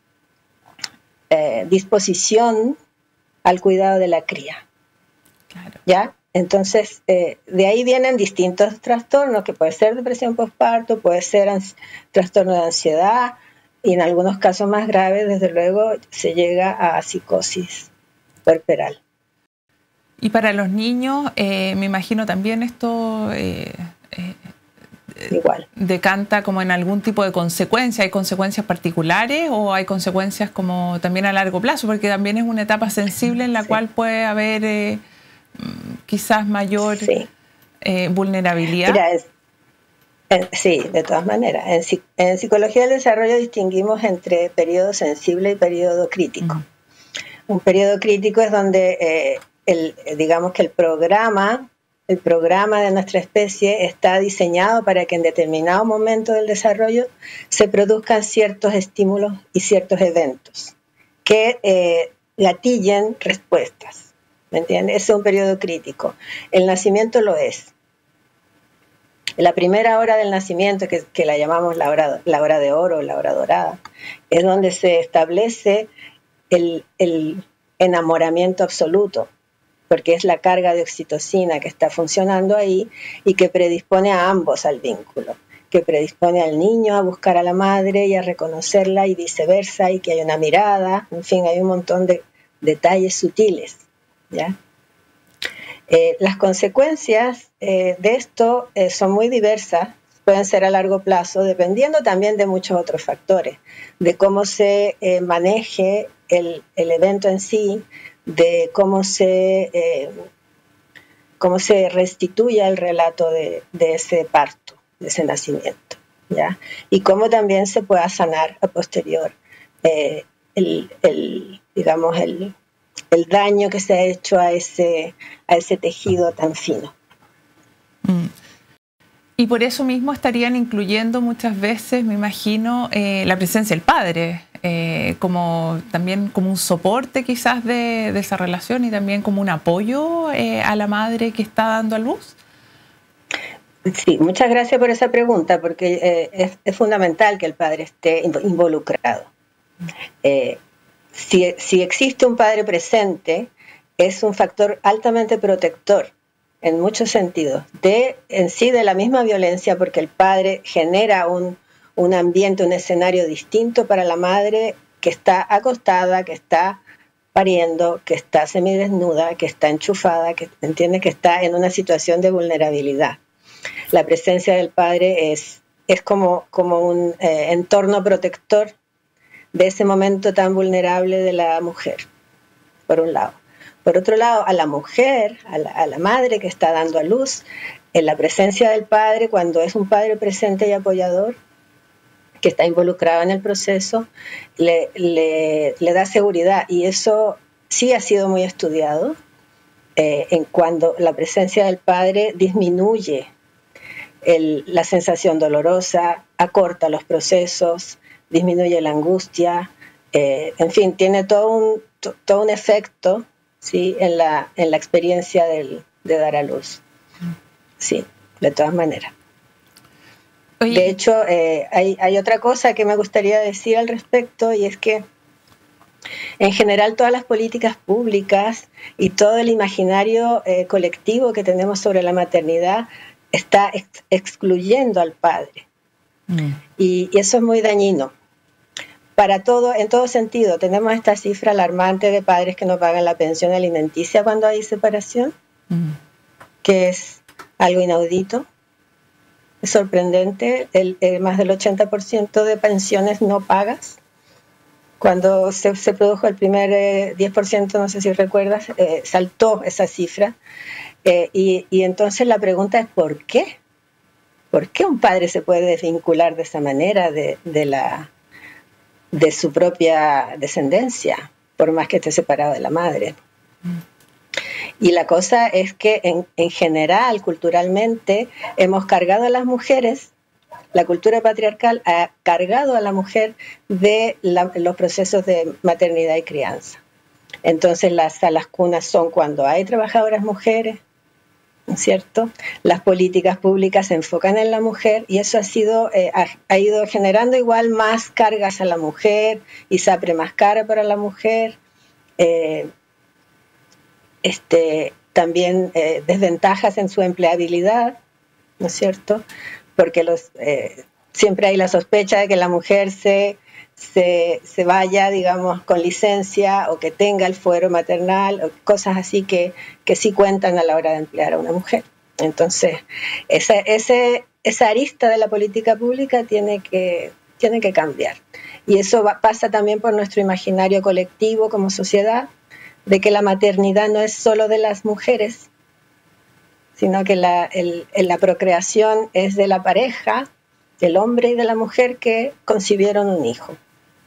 eh, disposición al cuidado de la cría. Claro. ¿Ya? Entonces, eh, de ahí vienen distintos trastornos, que puede ser depresión postparto, puede ser ans- trastorno de ansiedad, y en algunos casos más graves, desde luego, se llega a psicosis puerperal. Y para los niños, eh, me imagino también esto eh, eh, igual decanta como en algún tipo de consecuencia. ¿Hay consecuencias particulares o hay consecuencias como también a largo plazo? Porque también es una etapa sensible en la sí. cual puede haber eh, quizás mayor sí. eh, vulnerabilidad. Mira, es, en, sí, de todas maneras. En, en psicología del desarrollo distinguimos entre periodo sensible y periodo crítico. Uh-huh. Un periodo crítico es donde... Eh, El, digamos que el programa, el programa de nuestra especie está diseñado para que en determinado momento del desarrollo se produzcan ciertos estímulos y ciertos eventos que eh, gatillen respuestas. ¿Me entiendes? Ese es un periodo crítico. El nacimiento lo es. La primera hora del nacimiento, que, que la llamamos la hora, la hora de oro, la hora dorada, es donde se establece el, el enamoramiento absoluto, porque es la carga de oxitocina que está funcionando ahí y que predispone a ambos al vínculo, que predispone al niño a buscar a la madre y a reconocerla y viceversa, y que hay una mirada, en fin, hay un montón de detalles sutiles, ¿ya? Eh, las consecuencias eh, de esto eh, son muy diversas, pueden ser a largo plazo, dependiendo también de muchos otros factores, de cómo se eh, maneje el, el evento en sí, de cómo se, eh, cómo se restituye el relato de, de ese parto, de ese nacimiento, ¿ya? Y cómo también se pueda sanar a posterior eh, el, el, digamos, el, el daño que se ha hecho a ese, a ese tejido tan fino. Mm. Y por eso mismo estarían incluyendo muchas veces, me imagino, eh, la presencia del padre, eh, como también como un soporte quizás de, de esa relación y también como un apoyo eh, a la madre que está dando a luz. Sí, muchas gracias por esa pregunta, porque eh, es, es fundamental que el padre esté involucrado. Eh, si, si existe un padre presente, es un factor altamente protector en muchos sentidos, de en sí de la misma violencia, porque el padre genera un, un ambiente, un escenario distinto para la madre que está acostada, que está pariendo, que está semidesnuda, que está enchufada, que entiende que está en una situación de vulnerabilidad. La presencia del padre es, es como, como un eh, entorno protector de ese momento tan vulnerable de la mujer, por un lado. Por otro lado, a la mujer, a la, a la madre que está dando a luz, en la presencia del padre, cuando es un padre presente y apoyador, que está involucrado en el proceso, le, le, le da seguridad. Y eso sí ha sido muy estudiado, eh, en cuando la presencia del padre disminuye el, la sensación dolorosa, acorta los procesos, disminuye la angustia, eh, en fin, tiene todo un, to, todo un efecto, ¿sí?, en, la, en la experiencia del, de dar a luz. Sí, de todas maneras. Oye. De hecho, eh, hay, hay otra cosa que me gustaría decir al respecto, y es que en general todas las políticas públicas y todo el imaginario eh, colectivo que tenemos sobre la maternidad está ex excluyendo al padre. Mm. Y, y eso es muy dañino. Para todo, en todo sentido, tenemos esta cifra alarmante de padres que no pagan la pensión alimenticia cuando hay separación, mm. que es algo inaudito. Es sorprendente, el, el más del ochenta por ciento de pensiones no pagas. Cuando se, se produjo el primer eh, diez por ciento, no sé si recuerdas, eh, saltó esa cifra. Eh, y, y entonces la pregunta es ¿por qué? ¿Por qué un padre se puede desvincular de esa manera de, de, la, de su propia descendencia, por más que esté separado de la madre? Mm. Y la cosa es que en, en general, culturalmente, hemos cargado a las mujeres, la cultura patriarcal ha cargado a la mujer de la, los procesos de maternidad y crianza. Entonces las salas cunas son cuando hay trabajadoras mujeres, ¿no es cierto? Las políticas públicas se enfocan en la mujer y eso ha, sido, eh, ha, ha ido generando igual más cargas a la mujer, y SAPRE más cara para la mujer, eh, Este, también eh, desventajas en su empleabilidad, ¿no es cierto? Porque los, eh, siempre hay la sospecha de que la mujer se, se, se vaya, digamos, con licencia o que tenga el fuero maternal, o cosas así que, que sí cuentan a la hora de emplear a una mujer. Entonces, esa, ese, esa arista de la política pública tiene que, tiene que cambiar. Y eso va, pasa también por nuestro imaginario colectivo como sociedad, de que la maternidad no es solo de las mujeres, sino que la, el, la procreación es de la pareja, del hombre y de la mujer que concibieron un hijo.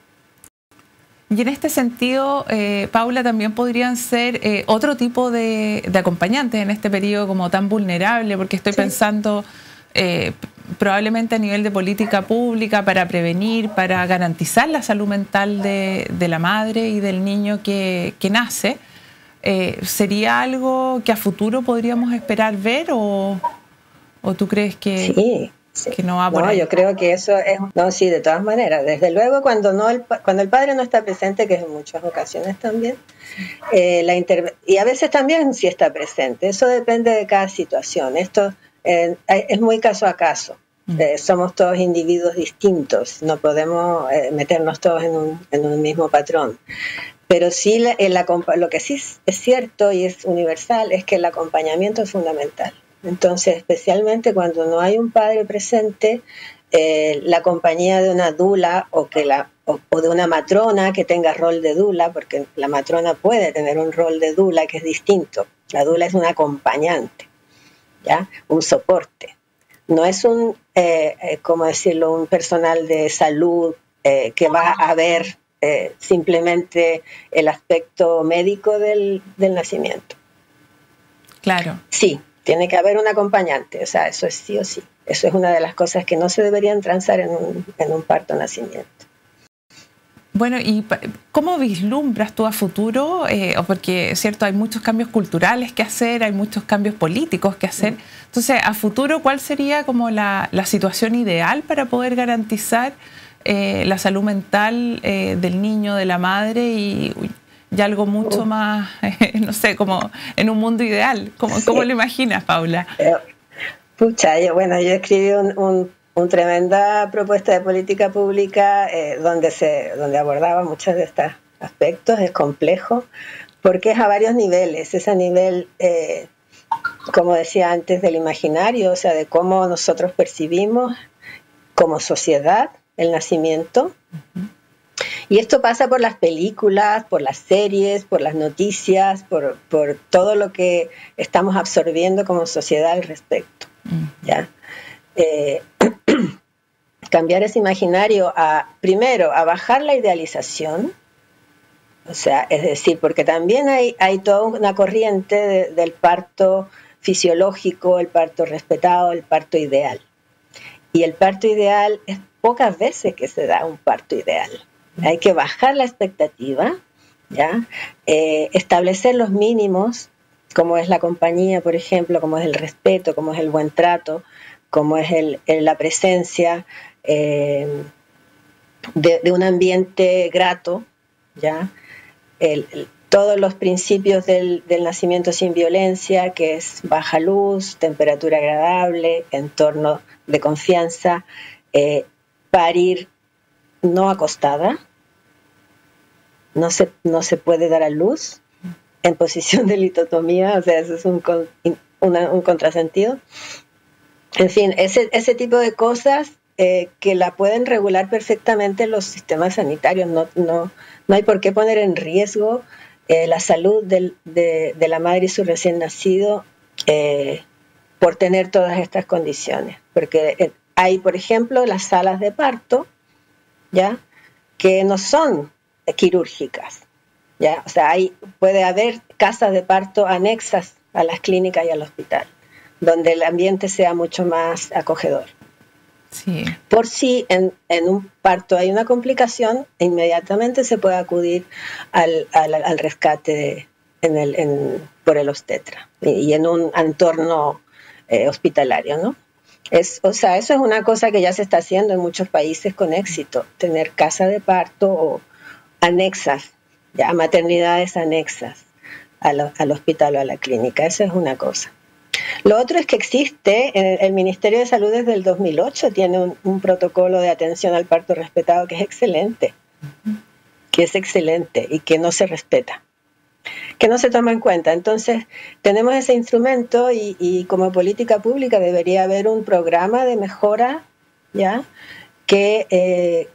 Y en este sentido, eh, Paula, también podrían ser eh, otro tipo de, de acompañantes en este periodo como tan vulnerable, porque estoy sí. pensando eh, probablemente a nivel de política pública para prevenir, para garantizar la salud mental de, de la madre y del niño que, que nace. Eh, ¿Sería algo que a futuro podríamos esperar ver o, o tú crees que, sí, sí. que no va por no, ahí? Yo creo que eso es... No, sí, de todas maneras. Desde luego, cuando, no el, cuando el padre no está presente, que es en muchas ocasiones también, eh, la inter... y a veces también sí está presente. Eso depende de cada situación. Esto... Eh, es muy caso a caso. Eh, somos todos individuos distintos, no podemos eh, meternos todos en un, en un mismo patrón. Pero sí, la, el, lo que sí es cierto y es universal es que el acompañamiento es fundamental. Entonces, especialmente cuando no hay un padre presente, eh, la compañía de una dula o, que la, o, o de una matrona que tenga rol de dula, porque la matrona puede tener un rol de dula que es distinto. La dula es una acompañante. ¿Ya? Un soporte. No es un, eh, eh, ¿cómo decirlo?, un personal de salud eh, que va a ver eh, simplemente el aspecto médico del, del nacimiento. Claro. Sí, tiene que haber un acompañante, o sea, eso es sí o sí. Eso es una de las cosas que no se deberían transar en un, en un parto-nacimiento. Bueno, ¿y cómo vislumbras tú a futuro? Eh, porque es cierto, hay muchos cambios culturales que hacer, hay muchos cambios políticos que hacer. Entonces, a futuro, ¿cuál sería como la, la situación ideal para poder garantizar eh, la salud mental eh, del niño, de la madre y, y algo mucho más, eh, no sé, como en un mundo ideal? ¿Cómo, sí. ¿Cómo lo imaginas, Paula? Eh, pucha, yo, bueno, yo escribí un... un... una tremenda propuesta de política pública eh, donde se donde abordaba muchas de estas aspectos, es complejo, porque es a varios niveles. Es a nivel, eh, como decía antes, del imaginario, o sea, de cómo nosotros percibimos como sociedad el nacimiento. Uh-huh. Y esto pasa por las películas, por las series, por las noticias, por, por todo lo que estamos absorbiendo como sociedad al respecto. Uh-huh. ¿Ya? Eh, cambiar ese imaginario a, primero, a bajar la idealización, o sea, es decir, porque también hay, hay toda una corriente de, del parto fisiológico, el parto respetado, el parto ideal. Y el parto ideal es pocas veces que se da un parto ideal. Hay que bajar la expectativa, ¿ya? Eh, establecer los mínimos, como es la compañía, por ejemplo, como es el respeto, como es el buen trato, como es el, el, la presencia eh, de, de un ambiente grato, ¿ya? El, el, todos los principios del, del nacimiento sin violencia, que es baja luz, temperatura agradable, entorno de confianza, eh, parir no acostada, no se, no se puede dar a luz en posición de litotomía, o sea, eso es un, una, un contrasentido. En fin, ese, ese tipo de cosas eh, que la pueden regular perfectamente los sistemas sanitarios. No, no, no hay por qué poner en riesgo eh, la salud del, de, de la madre y su recién nacido eh, por tener todas estas condiciones. Porque eh, hay, por ejemplo, las salas de parto, ¿ya? Que no son quirúrgicas, ¿ya? O sea, hay, puede haber casas de parto anexas a las clínicas y al hospital, donde el ambiente sea mucho más acogedor. Sí. Por si en, en un parto hay una complicación, inmediatamente se puede acudir al, al, al rescate de, en el, en, por el obstetra y, y en un entorno eh, hospitalario, ¿no? Es, o sea, eso es una cosa que ya se está haciendo en muchos países con éxito, tener casa de parto o anexas, ya maternidades anexas al, al hospital o a la clínica. Esa es una cosa. Lo otro es que existe, el, el Ministerio de Salud desde el dos mil ocho tiene un, un protocolo de atención al parto respetado que es excelente, que es excelente y que no se respeta, que no se toma en cuenta. Entonces, tenemos ese instrumento y, y como política pública debería haber un programa de mejora, ¿ya? Que eh,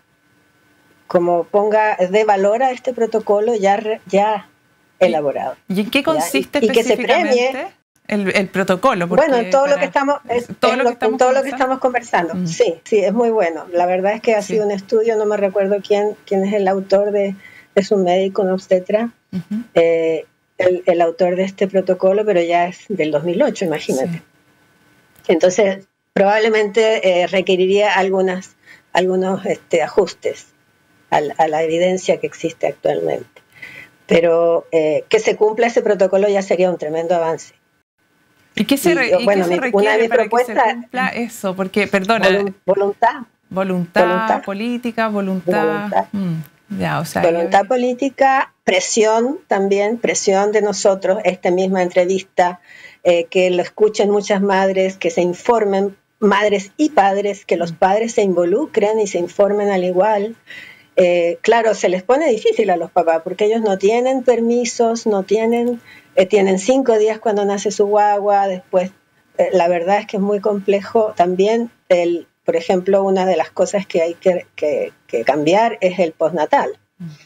como ponga de valor a este protocolo ya, ya elaborado. ¿Y en qué consiste ¿ya? y, específicamente y que se premie el, el protocolo? Bueno, en todo, lo que, estamos, es, todo, es lo, lo, que estamos todo lo que estamos conversando. Mm. Sí, sí, es muy bueno. La verdad es que ha sí. sido un estudio, no me recuerdo quién, quién es el autor de, es un médico, un obstetra, uh-huh. eh, el, el autor de este protocolo, pero ya es del dos mil ocho, imagínate. Sí. Entonces, probablemente eh, requeriría algunas, algunos este, ajustes a la, a la evidencia que existe actualmente. Pero eh, que se cumpla ese protocolo ya sería un tremendo avance. ¿Y qué se, re, y, ¿y bueno, qué se mi, requiere una de mis para propuestas, que se cumpla eso? Porque, perdona, voluntad, voluntad, voluntad política, voluntad, voluntad, mm, ya, o sea, voluntad yo... política, presión también, presión de nosotros, esta misma entrevista, eh, que lo escuchen muchas madres, que se informen, madres y padres, que los padres se involucren y se informen al igual. Eh, claro, se les pone difícil a los papás porque ellos no tienen permisos, no tienen, eh, tienen cinco días cuando nace su guagua, después eh, la verdad es que es muy complejo. También, el, por ejemplo, una de las cosas que hay que, que, que cambiar es el postnatal.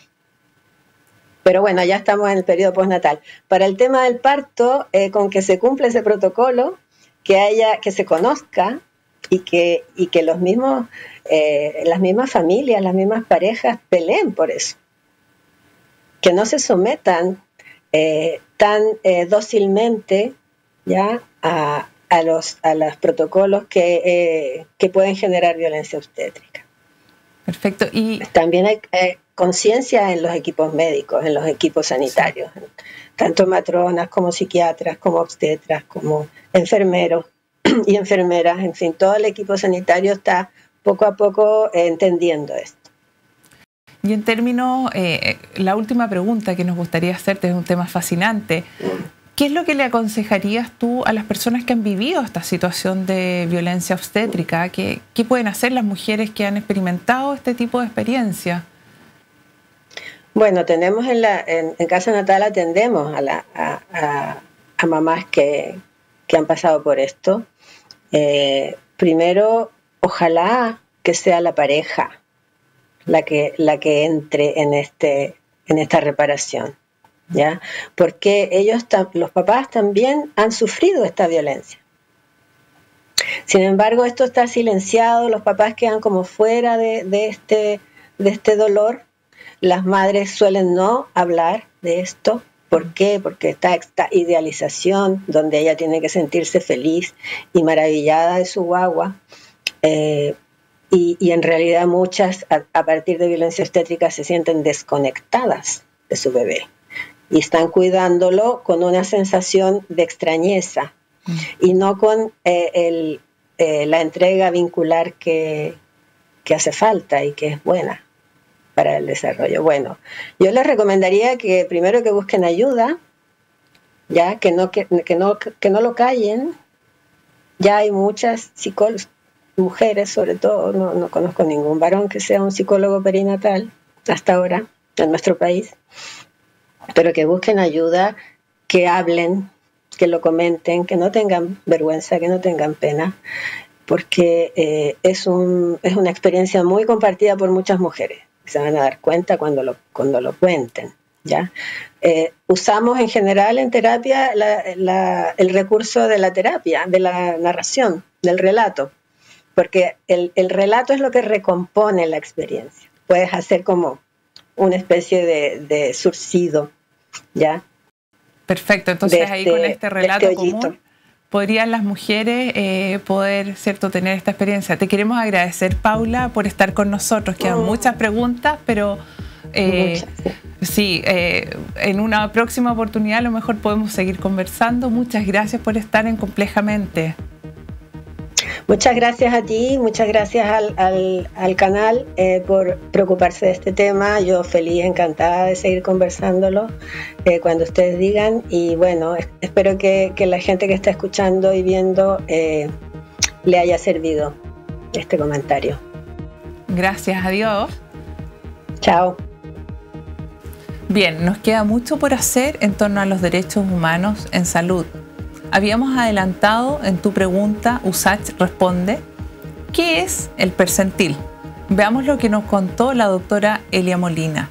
Pero bueno, ya estamos en el periodo postnatal. Para el tema del parto, eh, con que se cumpla ese protocolo, que haya, que se conozca y que, y que los mismos Eh, las mismas familias, las mismas parejas peleen por eso, que no se sometan eh, tan eh, dócilmente ya a, a, los, a los protocolos que, eh, que pueden generar violencia obstétrica. Perfecto. Y también hay eh, conciencia en los equipos médicos, en los equipos sanitarios, sí. Tanto matronas como psiquiatras, como obstetras, como enfermeros y enfermeras, en fin, todo el equipo sanitario está poco a poco eh, entendiendo esto. Y en términos, eh, la última pregunta que nos gustaría hacerte es un tema fascinante. ¿Qué es lo que le aconsejarías tú a las personas que han vivido esta situación de violencia obstétrica? ¿Qué, qué pueden hacer las mujeres que han experimentado este tipo de experiencia? Bueno, tenemos en, la, en, en Casa Natal atendemos a, la, a, a, a mamás que, que han pasado por esto. Eh, primero, ojalá que sea la pareja la que, la que entre en, este, en esta reparación, ¿ya? Porque ellos, los papás también han sufrido esta violencia. Sin embargo, esto está silenciado, los papás quedan como fuera de, de, este, de este dolor. Las madres suelen no hablar de esto. ¿Por qué? Porque está esta idealización donde ella tiene que sentirse feliz y maravillada de su guagua. Eh, y, y en realidad muchas, a, a partir de violencia obstétrica, se sienten desconectadas de su bebé. Y están cuidándolo con una sensación de extrañeza. Mm. Y no con eh, el, eh, la entrega vincular que, que hace falta y que es buena para el desarrollo. Bueno, yo les recomendaría que primero que busquen ayuda, ya que no, que, que no, que no lo callen. Ya hay muchas psicólogas, mujeres sobre todo, no, no conozco ningún varón que sea un psicólogo perinatal hasta ahora en nuestro país, pero que busquen ayuda, que hablen, que lo comenten, que no tengan vergüenza, que no tengan pena, porque eh, es, un, es una experiencia muy compartida por muchas mujeres. Se van a dar cuenta cuando lo, cuando lo cuenten, ¿ya? Eh, usamos en general en terapia la, la, el recurso de la terapia, de la narración, del relato, porque el, el relato es lo que recompone la experiencia. Puedes hacer como una especie de, de surcido, ¿ya? Perfecto, entonces este, ahí con este relato este común podrían las mujeres eh, poder, ¿cierto?, tener esta experiencia. Te queremos agradecer, Paula, por estar con nosotros. Quedan oh. muchas preguntas, pero eh, muchas, sí, sí eh, en una próxima oportunidad a lo mejor podemos seguir conversando. Muchas gracias por estar en Complejamente. Muchas gracias a ti, muchas gracias al, al, al canal eh, por preocuparse de este tema. Yo feliz, encantada de seguir conversándolo eh, cuando ustedes digan. Y bueno, espero que, que la gente que está escuchando y viendo eh, le haya servido este comentario. Gracias, adiós. Chao. Bien, nos queda mucho por hacer en torno a los derechos humanos en salud. Habíamos adelantado en tu pregunta, USACH responde, ¿qué es el percentil? Veamos lo que nos contó la doctora Elia Molina.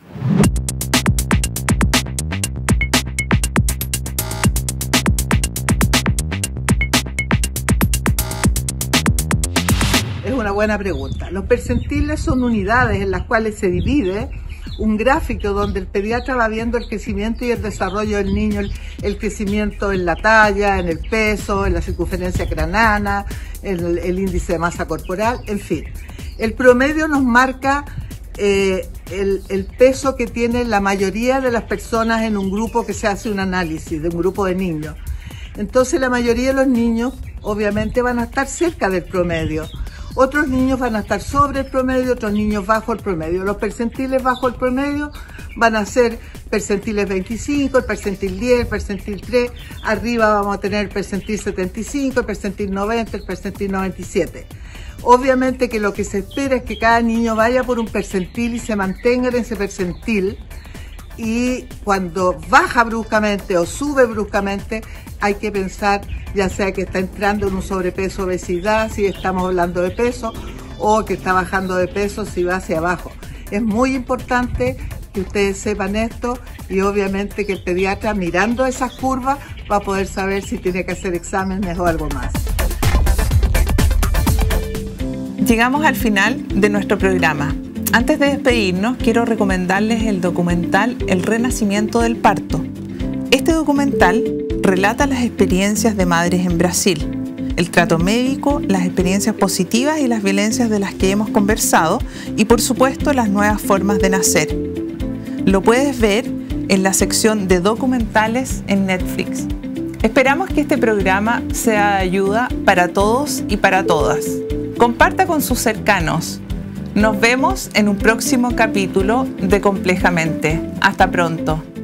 Es una buena pregunta. Los percentiles son unidades en las cuales se divide un gráfico donde el pediatra va viendo el crecimiento y el desarrollo del niño, el, el crecimiento en la talla, en el peso, en la circunferencia craneana, en el, el índice de masa corporal, en fin. El promedio nos marca eh, el, el peso que tiene la mayoría de las personas en un grupo que se hace un análisis, de un grupo de niños. Entonces la mayoría de los niños obviamente van a estar cerca del promedio. Otros niños van a estar sobre el promedio, otros niños bajo el promedio. Los percentiles bajo el promedio van a ser percentiles veinticinco, el percentil diez, el percentil tres. Arriba vamos a tener el percentil setenta y cinco, el percentil noventa, el percentil noventa y siete. Obviamente que lo que se espera es que cada niño vaya por un percentil y se mantenga en ese percentil. Y cuando baja bruscamente o sube bruscamente, hay que pensar ya sea que está entrando en un sobrepeso, obesidad, si estamos hablando de peso, o que está bajando de peso si va hacia abajo. Es muy importante que ustedes sepan esto y obviamente que el pediatra mirando esas curvas va a poder saber si tiene que hacer exámenes o algo más. Llegamos al final de nuestro programa. Antes de despedirnos, quiero recomendarles el documental El Renacimiento del Parto. Este documental relata las experiencias de madres en Brasil, el trato médico, las experiencias positivas y las violencias de las que hemos conversado y, por supuesto, las nuevas formas de nacer. Lo puedes ver en la sección de documentales en Netflix. Esperamos que este programa sea de ayuda para todos y para todas. Comparta con sus cercanos. Nos vemos en un próximo capítulo de Complejamente. Hasta pronto.